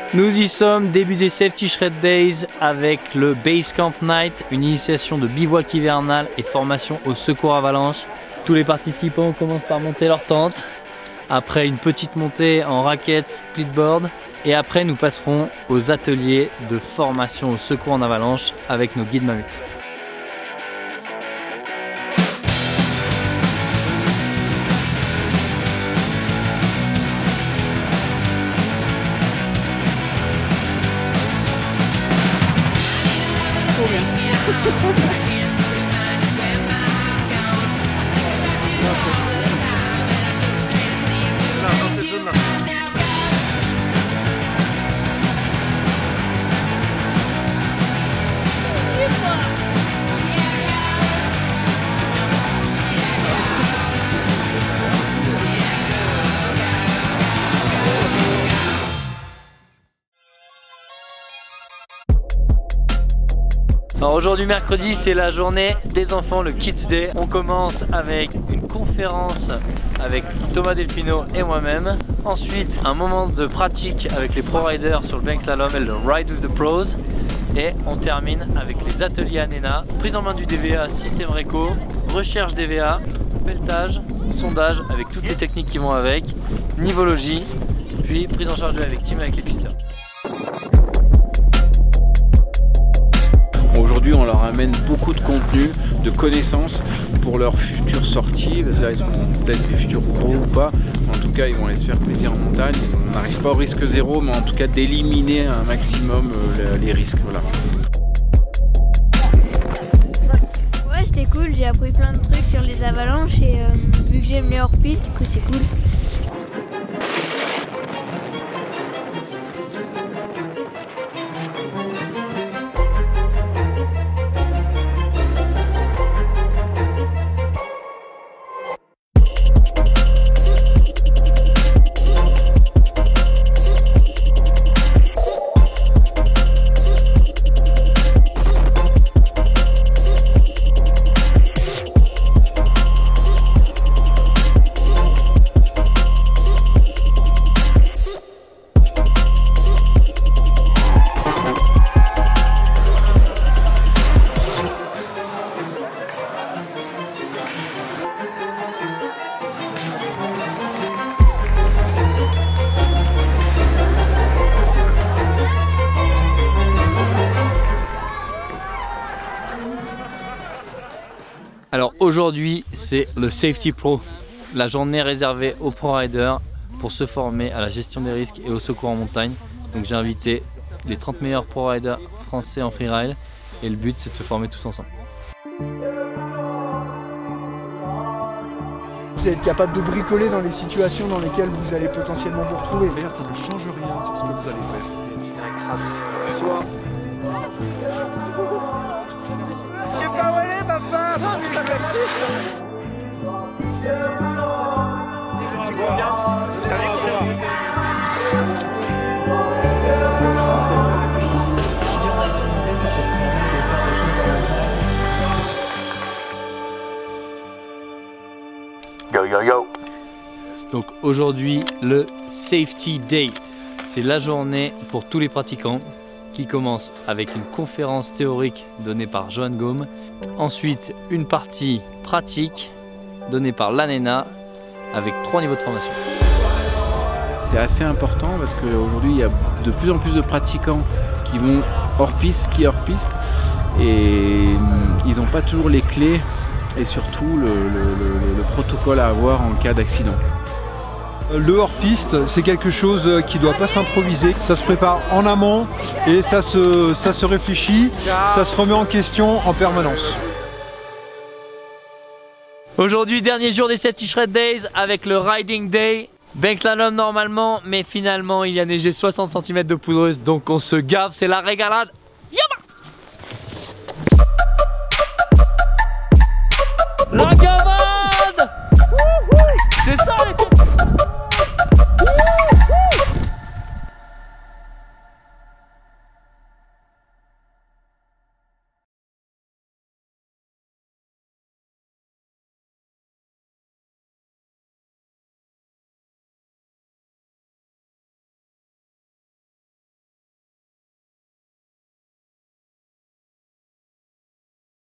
Nous y sommes, début des Safety Shred Days avec le Base Camp Night, une initiation de bivouac hivernal et formation au secours avalanche. Tous les participants commencent par monter leur tente, après une petite montée en raquette, splitboard, et après nous passerons aux ateliers de formation au secours en avalanche avec nos guides mammouths. Alors aujourd'hui mercredi, c'est la journée des enfants, le Kids Day. On commence avec une conférence avec Thomas Delfino et moi-même. Ensuite un moment de pratique avec les pro riders sur le bank slalom et le Ride with the Pros. Et on termine avec les ateliers ANENA, prise en main du DVA système Réco, recherche DVA, pelletage, sondage avec toutes les techniques qui vont avec, nivologie, puis prise en charge de la victime avec les pisteurs. Aujourd'hui, on leur amène beaucoup de contenu, de connaissances pour leurs futures sorties. Parce que là, ils sont peut-être des futurs pros ou pas. En tout cas, ils vont aller se faire plaisir en montagne. On n'arrive pas au risque zéro, mais en tout cas d'éliminer un maximum les risques. Voilà. Ouais, c'était cool. J'ai appris plein de trucs sur les avalanches et vu que j'aime les hors-pistes, du coup, c'est cool. Alors aujourd'hui c'est le Safety Pro, la journée réservée aux pro riders pour se former à la gestion des risques et au secours en montagne. Donc j'ai invité les 30 meilleurs pro riders français en freeride et le but c'est de se former tous ensemble. C'est être capable de bricoler dans les situations dans lesquelles vous allez potentiellement vous retrouver. D'ailleurs, ça ne change rien sur ce que vous allez faire. Soit. Je sais pas où elle est, ma femme. Yo yo yo. Donc aujourd'hui le Safety Day, c'est la journée pour tous les pratiquants qui commence avec une conférence théorique donnée par Johan Gaume, ensuite une partie pratique donnée par l'ANENA avec 3 niveaux de formation. C'est assez important parce qu'aujourd'hui il y a de plus en plus de pratiquants qui vont hors piste, ski hors piste, et ils n'ont pas toujours les clés et surtout le protocole à avoir en cas d'accident. Le hors-piste, c'est quelque chose qui ne doit pas s'improviser. Ça se prépare en amont et ça se réfléchit, ça se remet en question en permanence. Aujourd'hui, dernier jour des Safety Shred Days avec le Riding Day. Bank slalom normalement, mais finalement il y a neigé 60 cm de poudreuse, donc on se gave, c'est la régalade. Yaba! La gave!